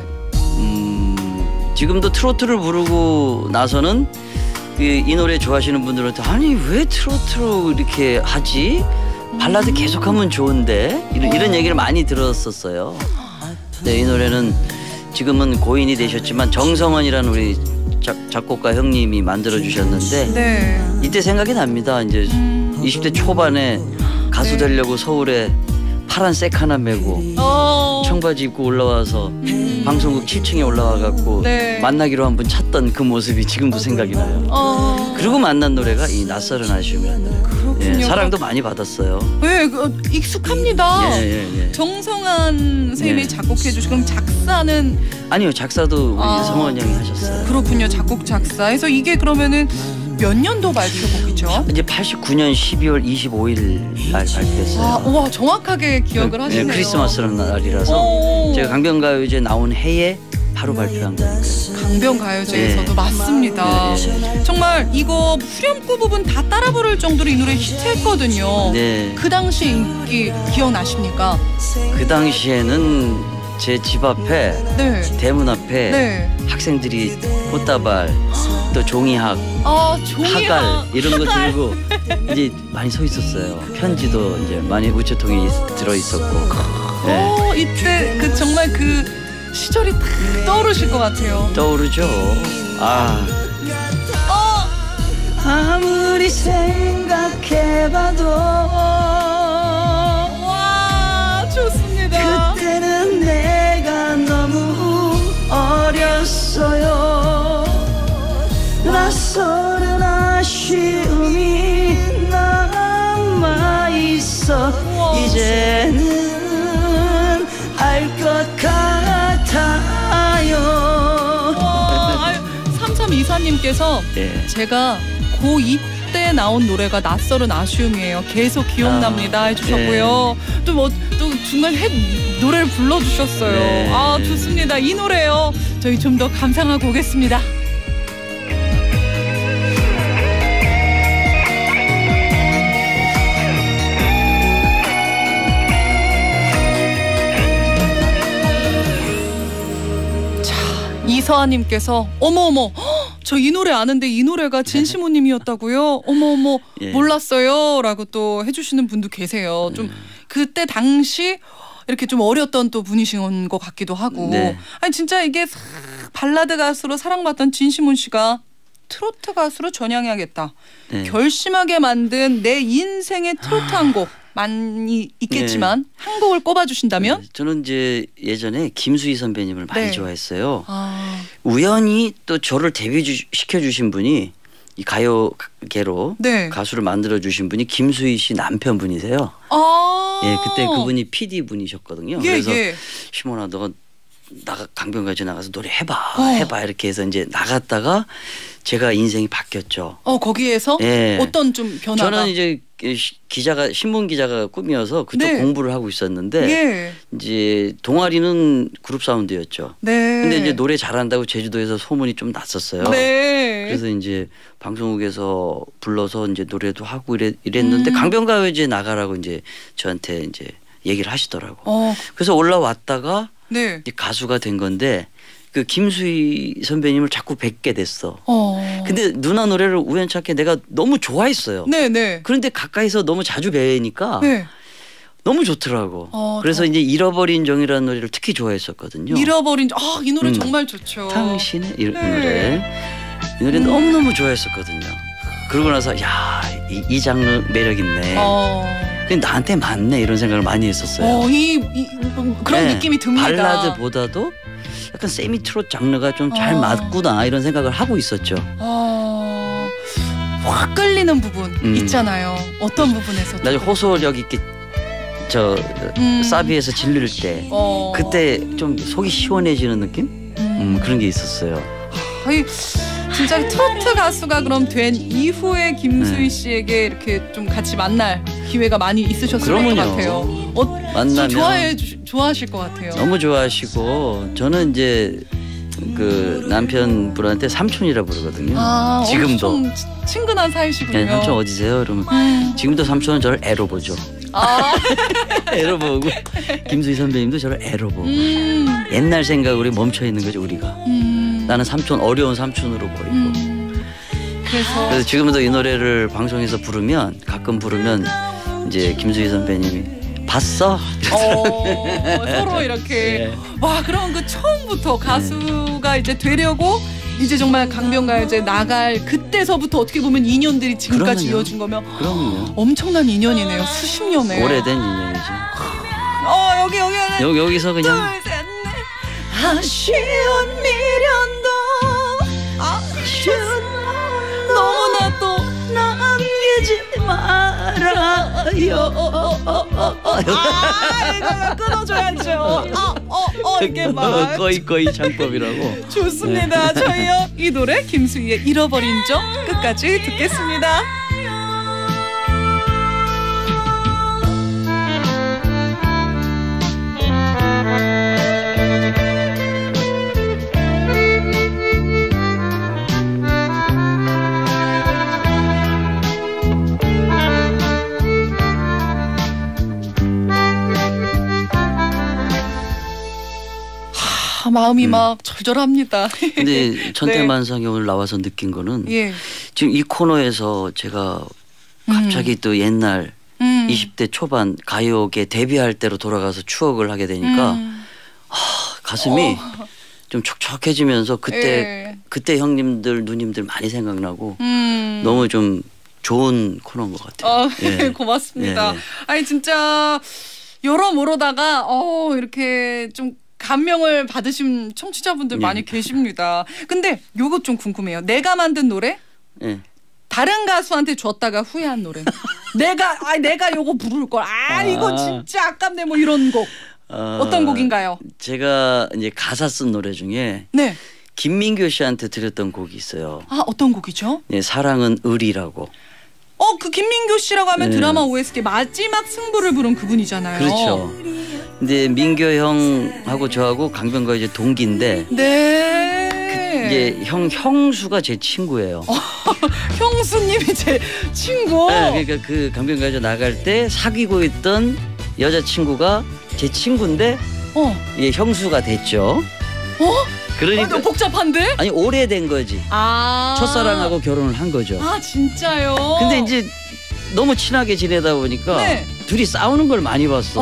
음, 지금도 트로트를 부르고 나서는 이, 이 노래 좋아하시는 분들한테 아니 왜 트로트로 이렇게 하지? 발라드 계속하면 좋은데 이런, 이런 얘기를 많이 들었었어요. 네, 이 노래는 지금은 고인이 되셨지만 정성원이라는 우리 작, 작곡가 형님이 만들어 주셨는데 네. 이때 생각이 납니다. 이제 음. 이십 대 초반에 가수 네. 되려고 서울에 파란 색 하나 메고 어. 청바지 입고 올라와서 음. 방송국 칠 층에 올라와 갖고 네. 만나기로 한 분 찾던 그 모습이 지금도 생각이 나요. 어. 그리고 만난 노래가 이 낯설은 아쉬움이라는 노래. 예, 사랑도 많이 받았어요. 네, 그, 익숙합니다. 예, 예, 예. 정성한 선생님이 예. 작곡해 주시고 그럼 작사는 아니요, 작사도 우리 아. 성원 형이 하셨어요. 그렇군요, 작곡 작사해서 이게 그러면은 몇 년도 발표곡이죠? 이제 팔십구 년 십이월 이십오일 날 발표했어요. 아, 우와, 정확하게 기억을 네, 하시네요. 네, 크리스마스라는 날이라서 오. 제가 강변가요제 나온 해에 바로 발표한 거니까요. 강변가요제에서도 네. 맞습니다. 네, 네. 정말 이거 후렴구 부분 다 따라 부를 정도로 이 노래 히트했거든요. 네. 그 당시 인기 기억나십니까? 그 당시에는 제 집 앞에 네. 대문 앞에 네. 학생들이 꽃다발 또 종이학, 아, 종이학. 하갈 이런 거 들고 이제 많이 서 있었어요. 편지도 이제 많이 우체통에 들어 있었고. 네. 오, 이때 그 정말 그 시절이 딱 떠오르실 것 같아요. 떠오르죠. 아. 어. 아무리 생각해봐도 와, 좋습니다. 그때는 내가 너무 어렸어요. 낯설은 아쉬움이 남아있어. 이제는 알 것 같아요. 삼삼이사님께서 네. 제가 고이 때 나온 노래가 낯설은 아쉬움이에요. 계속 기억납니다. 아, 해주셨고요. 네. 또 뭐 또 중간에 해, 노래를 불러주셨어요. 네. 아, 좋습니다. 이 노래요. 저희 좀 더 감상하고 오겠습니다. 이서아님께서 어머어머 저 이 노래 아는데 이 노래가 진시모님이었다고요? 어머어머 예. 몰랐어요 라고 또 해주시는 분도 계세요. 좀 그때 당시 이렇게 좀 어렸던 또 분이신 것 같기도 하고 네. 아니 진짜 이게 발라드 가수로 사랑받던 진시몬 씨가 트로트 가수로 전향해야겠다. 네. 결심하게 만든 내 인생의 트로트 한 곡 많이 있겠지만 네. 한 곡을 꼽아주신다면? 네. 저는 이제 예전에 김수희 선배님을 많이 네. 좋아했어요. 아. 우연히 또 저를 데뷔시켜주신 분이 이 가요계로 네. 가수를 만들어주신 분이 김수희 씨 남편분이세요. 아. 예, 그때 그분이 피디 분이셨거든요. 예, 그래서 예. 시몬아 너가 나가 강변가요제 나가서 노래 해봐 어. 해봐 이렇게 해서 이제 나갔다가 제가 인생이 바뀌었죠. 어 거기에서 예. 어떤 좀 변화가? 저는 이제 기자가 신문 기자가 꿈이어서 그쪽 네. 공부를 하고 있었는데 예. 이제 동아리는 그룹 사운드였죠. 네. 근데 이제 노래 잘한다고 제주도에서 소문이 좀 났었어요. 네. 그래서 이제 방송국에서 불러서 이제 노래도 하고 이랬, 이랬는데 음. 강변가요제 나가라고 이제 저한테 이제 얘기를 하시더라고. 어. 그래서 올라왔다가 네. 가수가 된 건데 그 김수희 선배님을 자꾸 뵙게 됐어. 어. 근데 누나 노래를 우연찮게 내가 너무 좋아했어요. 네, 네. 그런데 가까이서 너무 자주 뵈니까 네. 너무 좋더라고. 어, 그래서 더. 이제 잃어버린 정이라는 노래를 특히 좋아했었거든요. 잃어버린 정. 아, 이 노래 음. 정말 좋죠. 당신의 이, 네. 노래. 이 노래 음. 너무너무 좋아했었거든요. 그러고 나서 야, 이, 이 장르 매력 있네. 어. 근데 나한테 맞네 이런 생각을 많이 했었어요. 어, 이, 이 그런 네, 느낌이 듭니다. 발라드보다도 약간 세미 트롯 장르가 좀 잘 어. 맞구나 이런 생각을 하고 있었죠. 어, 확 끌리는 부분 음. 있잖아요. 어떤 부분에서? 나중에 호소력 있게 저 음. 사비에서 질릴 때 어. 그때 좀 속이 시원해지는 느낌? 음. 음, 그런 게 있었어요. 아이, 진짜 트로트 가수가 그럼 된 이후에 김수희 네. 씨에게 이렇게 좀 같이 만날 기회가 많이 있으셨을 그럼요. 것 같아요. 어, 만나면 좋아해 좋아하실 것 같아요. 너무 좋아하시고 저는 이제 그 남편분한테 삼촌이라 부르거든요. 아, 지금도 엄청 친근한 사이시군요. 네, 삼촌 어디세요? 그러면 음. 지금도 삼촌은 저를 애로 보죠. 아. 애로 보고 김수희 선배님도 저를 애로 보고 음. 옛날 생각으로 멈춰 있는 거죠 우리가. 음. 나는 삼촌 어려운 삼촌으로 보이고. 음. 그래서, 그래서 지금도 이 노래를 방송에서 부르면 가끔 부르면 이제 김수희 선배님이 봤어? 어, 서로 이렇게 네. 와 그럼 그 처음부터 가수가 네. 이제 되려고 이제 정말 강변가요제 나갈 그때서부터 어떻게 보면 인연들이 지금까지 그럼요. 이어진 거면 그럼요. 엄청난 인연이네요. 수십 년에 오래된 인연이죠. 어 여기 여기 여기 여기서 그냥 둘, 셋, 넷. 아쉬운 미련도 아쉬운 너무나 또 남기지 말아요. 아 이거 끊어줘야죠. 아, 어, 어 이게 막 거의 거의 창법이라고. 좋습니다. 네. 저희요 이 노래 김수희의 잃어버린 적 끝까지 듣겠습니다. 마음이 음. 막 절절합니다. 근데 천태만상이 네. 오늘 나와서 느낀 거는 예. 지금 이 코너에서 제가 갑자기 음. 또 옛날 음. 이십 대 초반 가요계 데뷔할 때로 돌아가서 추억을 하게 되니까 음. 하, 가슴이 어. 좀 촉촉해지면서 그때 예. 그때 형님들 누님들 많이 생각나고 음. 너무 좀 좋은 코너인 것 같아요. 어, 예. 고맙습니다. 예. 아니 진짜 여러모로다가 어, 이렇게 좀 감명을 받으신 청취자분들 네. 많이 계십니다. 근데 요거 좀 궁금해요. 내가 만든 노래? 네. 다른 가수한테 줬다가 후회한 노래. 내가 아 내가 요거 부를 걸. 아, 아. 이거 진짜 아깝네 뭐 이런 곡. 어, 어떤 곡인가요? 제가 이제 가사 쓴 노래 중에 네. 김민교 씨한테 드렸던 곡이 있어요. 아, 어떤 곡이죠? 네, 사랑은 의리라고. 어, 그 김민교 씨라고 하면 네. 드라마 오에스티 마지막 승부를 부른 그분이잖아요. 그렇죠. 근데 민교 형하고 저하고 강변가 이제 동기인데. 네. 그 이제 형 형수가 제 친구예요. 어, 형수님이 제 친구. 네, 그러니까 그 강변가요제 나갈 때 사귀고 있던 여자 친구가 제 친구인데, 어, 이게 형수가 됐죠. 어? 그러니까 어, 복잡한데? 아니 오래된 거지. 아. 첫사랑하고 결혼을 한 거죠. 아 진짜요? 근데 이제 너무 친하게 지내다 보니까 네. 둘이 싸우는 걸 많이 봤어.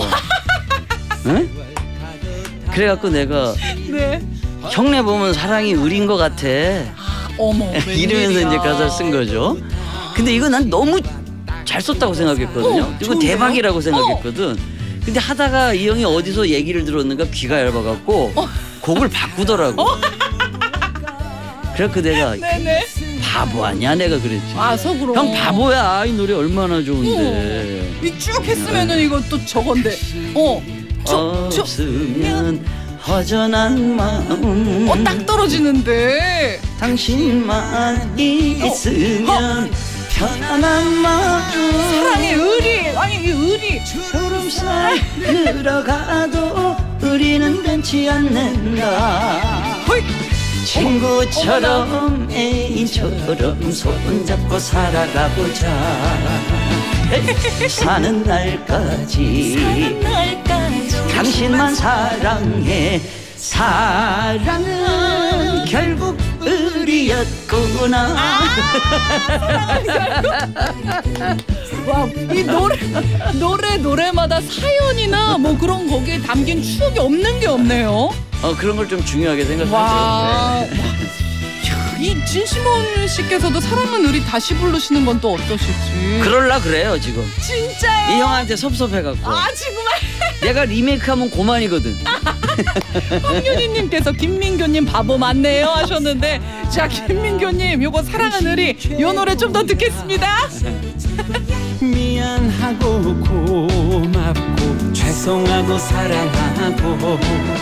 응? 그래갖고 내가 네. 형네 보면 사랑이 의리인 것 같아. 아, 어머. 이러면서 이제 가사를 쓴 거죠. 근데 이거 난 너무 잘 썼다고 생각했거든요. 어, 이거 대박이라고 생각했거든. 어. 근데 하다가 이 형이 어디서 얘기를 들었는가 귀가 얇아갖고 어. 곡을 바꾸더라고. 어? 그래갖고 내가 네네. 바보 아니야 내가 그랬지. 아 속으로. 형 바보야 이 노래 얼마나 좋은데. 이 쭉 했으면은 이거 또 저건데. 어. 없으면 허전한 마음. 어, 딱 떨어지는데. 당신만 있으면 어, 어. 편안한 마음. 사랑의 의리. 아니 이 의리. 주름살 들어가도 의리는 변치 않는다. 허이. 친구처럼 애인처럼 손잡고 살아가보자. 사는 날까지, 사는 날까지 당신만 사랑해. 사랑은 결국 의리였구나. 아, 와, 이 노래 노래 노래마다 사연이나 뭐 그런 거기에 담긴 추억이 없는 게 없네요. 어 그런 걸 좀 중요하게 생각하죠. 네. 이 진시몬 씨께서도 사랑은 의리 다시 부르시는 건 또 어떠실지. 그럴라 그래요 지금. 진짜요? 이 형한테 섭섭해갖고. 아 정말. 내가 리메이크하면 고만이거든. 황윤희님께서 김민교님 바보 맞네요 하셨는데, 자 김민교님 요거 사랑은 의리 요 노래 좀 더 듣겠습니다. 미안하고 고맙고 죄송하고 사랑하고.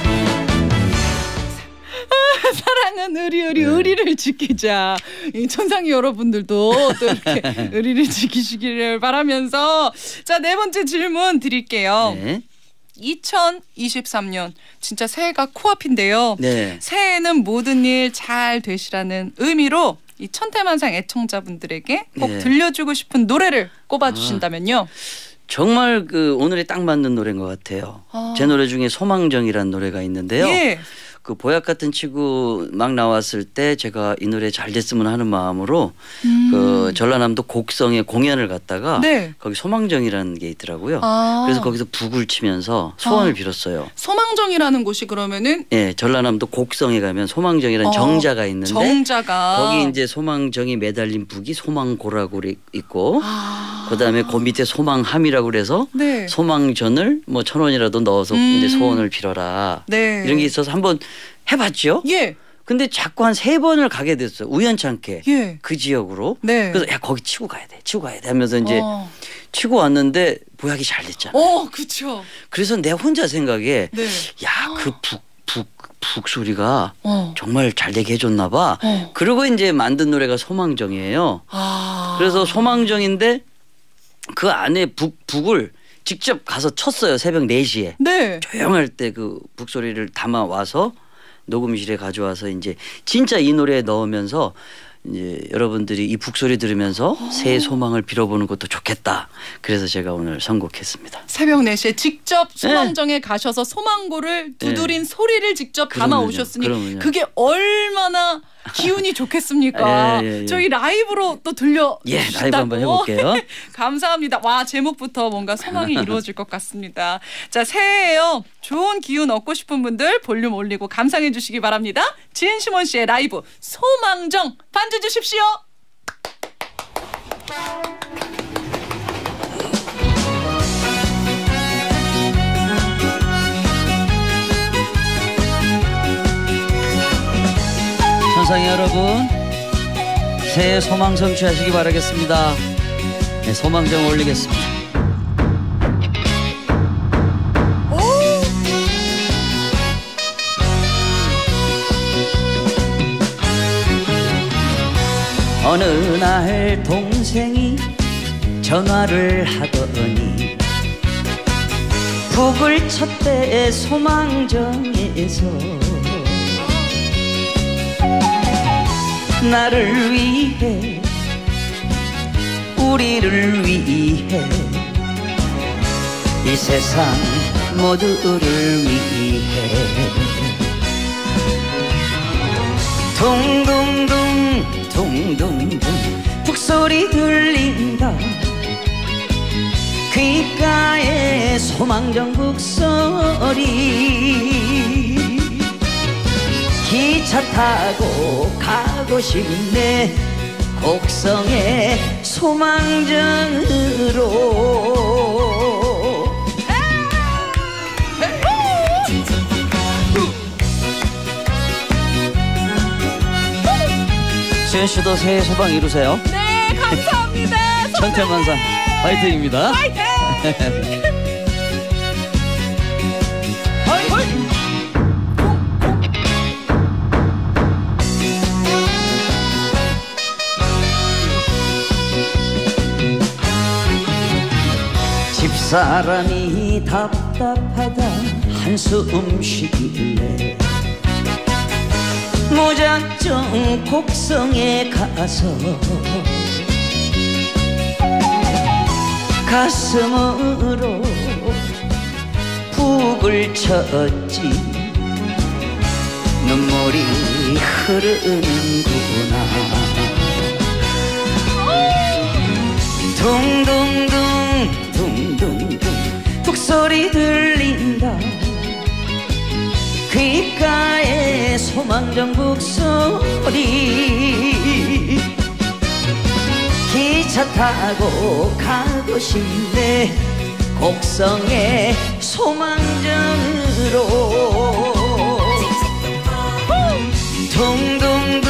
사랑은 의리 의리 네. 의리를 지키자. 이 천상이 여러분들도 또 이렇게 의리를 지키시기를 바라면서, 자 네 번째 질문 드릴게요. 네. 이천이십삼 년 진짜 새해가 코앞인데요. 네. 새해에는 모든 일 잘 되시라는 의미로 이 천태만상 애청자분들에게 꼭 네. 들려주고 싶은 노래를 꼽아주신다면요. 아, 정말 그 오늘에 딱 맞는 노래인 것 같아요. 아. 제 노래 중에 소망정이라는 노래가 있는데요. 예. 그 보약 같은 치고 막 나왔을 때 제가 이 노래 잘 됐으면 하는 마음으로 음. 그 전라남도 곡성에 공연을 갔다가 네. 거기 소망정이라는 게 있더라고요. 아. 그래서 거기서 북을 치면서 소원을 아. 빌었어요. 소망정이라는 곳이 그러면은 네, 전라남도 곡성에 가면 소망정이라는 어. 정자가 있는데 정자가 거기 이제 소망정이 매달린 북이 소망고라고 있고 아. 그다음에 그 밑에 소망함이라고 그래서 네. 소망전을 뭐 천 원이라도 넣어서 음. 이제 소원을 빌어라. 네. 이런 게 있어서 한번 해봤죠. 예. 근데 자꾸 한 세 번을 가게 됐어요. 우연찮게 예. 그 지역으로. 네. 그래서 야 거기 치고 가야 돼, 치고 가야 돼 하면서 이제 어. 치고 왔는데 보약이 잘 됐잖아요. 어, 그렇죠. 그래서 내 혼자 생각에 네. 야 그 북 북 북 소리가 어. 정말 잘 되게 해줬나 봐. 어. 그리고 이제 만든 노래가 소망정이에요. 아. 그래서 소망정인데 그 안에 북 북을 직접 가서 쳤어요. 새벽 네 시에. 네. 조용할 때 그 북소리를 담아 와서 녹음실에 가져와서 이제 진짜 이 노래에 넣으면서 이제 여러분들이 이 북소리 들으면서 오. 새해 소망을 빌어보는 것도 좋겠다. 그래서 제가 오늘 선곡했습니다. 새벽 네 시에 직접 소망정에 네. 가셔서 소망고를 두드린 네. 소리를 직접 담아 오셨으니 그럼요. 그게 얼마나 기운이 좋겠습니까? 예, 예, 예. 저희 라이브로 또 들려 예, 라이브 한번 해볼게요. 감사합니다. 와, 제목부터 뭔가 소망이 이루어질 것 같습니다. 자, 새해에요. 좋은 기운 얻고 싶은 분들 볼륨 올리고 감상해 주시기 바랍니다. 진시몬 씨의 라이브 소망정 반주 주십시오. 천상의 여러분, 새해 소망 성취하시기 바라겠습니다. 네, 소망정 올리겠습니다. 어느 날 동생이 전화를 하더니 북을 쳤대 소망정에서 나를 위해 우리를 위해 이 세상 모두를 위해 둥둥둥 둥둥둥 북소리 들린다 귓가에 소망정 북소리 기차 타고 가고 싶네 곡성의 소망정으로. 수현 씨도 새해 소망 이루세요. 네, 감사합니다. 천태만상 파이팅입니다. 파이팅! 집사람이 답답하다 한숨 쉬길래 무작정 곡성에 가서 가슴으로 북을 쳤지 눈물이 흐르는구나 둥둥둥 둥둥둥 북소리 들린다 귓가에 소망정 북소리 기차 타고 가고 싶네 곡성의 소망정으로 둥둥둥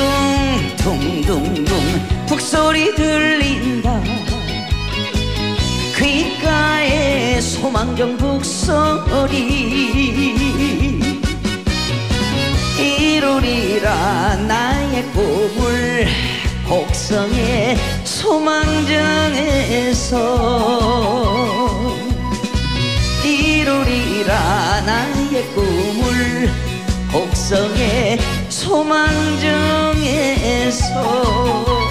둥둥둥 북소리 들린다 귓가에 소망정 북소리 이루리라 나의 꿈을 곡성의 소망정에서 이루리라 나의 꿈을 곡성의 소망정에서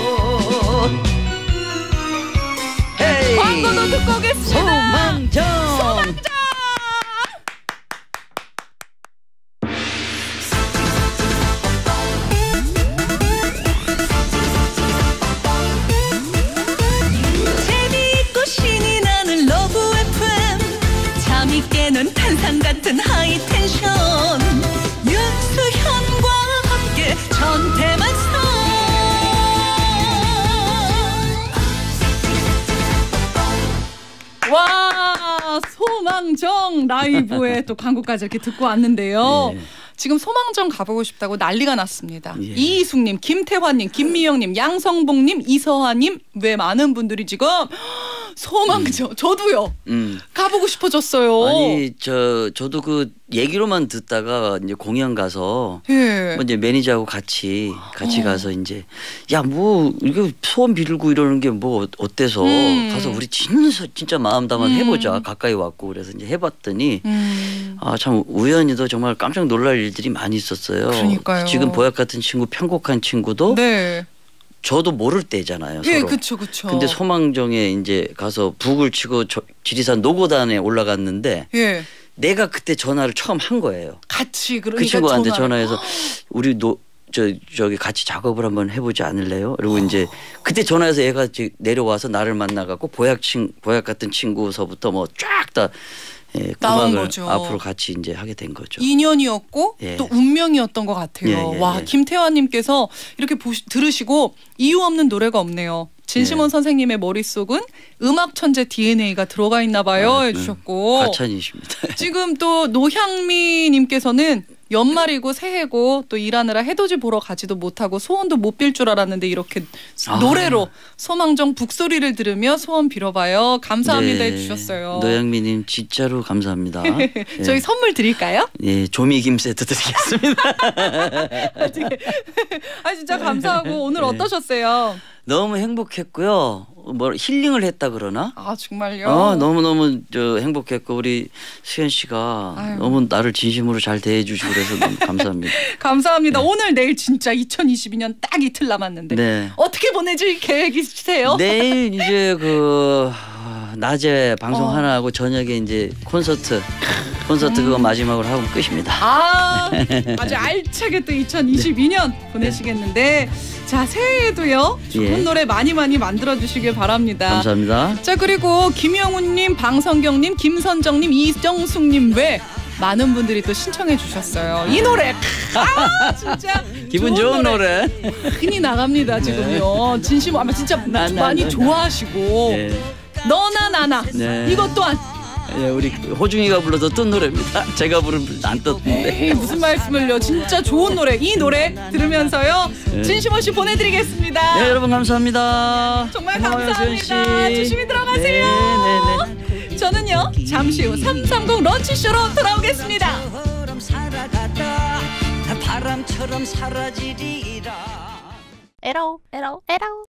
광고도 듣고 오겠습니다. 소망정 소망정 재미있고 신이 나는 러브 에프엠 잠이 깨는 탄산 같은 하이텐션 윤수현과 함께 전태만성 와 소망정 라이브에 또 광고까지 이렇게 듣고 왔는데요. 예. 지금 소망정 가보고 싶다고 난리가 났습니다. 예. 이희숙님, 김태환님, 김미영님, 양성봉님, 이서하님 왜 많은 분들이 지금 소망정 음. 저도요. 음. 가보고 싶어졌어요. 아니 저 저도 그 얘기로만 듣다가 이제 공연 가서 예. 뭐 이제 매니저하고 같이 같이 어. 가서 이제 야 뭐 이거 소원 빌고 이러는 게 뭐 어때서 음. 가서 우리 진짜 진짜 마음 담아 음. 해보자 가까이 왔고 그래서 이제 해봤더니 음. 아 참 우연히도 정말 깜짝 놀랄 일들이 많이 있었어요. 그러니까요. 지금 보약 같은 친구 편곡한 친구도. 네. 저도 모를 때잖아요. 예, 서로. 그렇죠, 그렇죠. 근데 소망정에 이제 가서 북을 치고 저, 지리산 노고단에 올라갔는데 예. 내가 그때 전화를 처음 한 거예요. 같이 그러니까 그 친구한테 전화를. 전화해서 우리 노 저 저기 같이 작업을 한번 해보지 않을래요? 그리고 이제 그때 전화해서 얘가 내려와서 나를 만나갖고 보약 친 보약 같은 친구서부터 뭐 쫙 다. 예, 나온 거죠. 앞으로 같이 이제 하게 된 거죠. 인연이었고 예. 또 운명이었던 것 같아요. 예, 예, 와 예. 김태환님께서 이렇게 보시, 들으시고 이유 없는 노래가 없네요. 진심원 예. 선생님의 머릿속은 음악 천재 디엔에이가 들어가 있나 봐요 아, 해주셨고. 과찬이십니다. 지금 또 노향미님께서는 연말이고 새해고 또 일하느라 해돋이 보러 가지도 못하고 소원도 못 빌 줄 알았는데 이렇게 아. 노래로 소망정 북소리를 들으며 소원 빌어봐요. 감사합니다 네. 해주셨어요. 노양미님 진짜로 감사합니다. 저희 예. 선물 드릴까요? 예, 조미김 세트 드리겠습니다. 아 진짜 감사하고 오늘 네. 어떠셨어요? 너무 행복했고요. 뭐 힐링을 했다 그러나? 아 정말요? 어, 너무 너무 저 행복했고 우리 수현 씨가 아유. 너무 나를 진심으로 잘 대해주시고 그래서 너무 감사합니다. 감사합니다. 네. 오늘 내일 진짜 이천이십이 년 딱 이틀 남았는데 네. 어떻게 보내줄 계획이세요? 내일 이제 그 낮에 방송 어. 하나 하고 저녁에 이제 콘서트 콘서트 음. 그거 마지막으로 하고 끝입니다. 아 아주 알차게 또 이천이십이 년 네. 보내시겠는데 자 새해에도요 좋은 예. 노래 많이 많이 만들어 주시길 바랍니다. 감사합니다. 자 그리고 김영훈님, 방성경님, 김선정님, 이정숙님 외 많은 분들이 또 신청해 주셨어요. 이 노래 아 진짜 기분 좋은, 좋은 노래. 노래 흔히 나갑니다 지금요. 진심 아마 진짜 나, 나, 많이 나, 좋아하시고 네. 너나 나나 네. 이것 또한 예, 우리 호중이가 불러서 뜬 노래입니다. 제가 부르면 안 떴는데. 에이, 무슨 말씀을요. 진짜 좋은 노래. 이 노래 들으면서요. 네. 진심원 씨 보내드리겠습니다. 네, 여러분 감사합니다. 정말 감사합니다. 조심히 들어가세요. 네, 네, 네. 저는요. 잠시 후 삼삼공 런치쇼로 돌아오겠습니다. 바람처럼 사라지리라. 에라오 에라오 에라오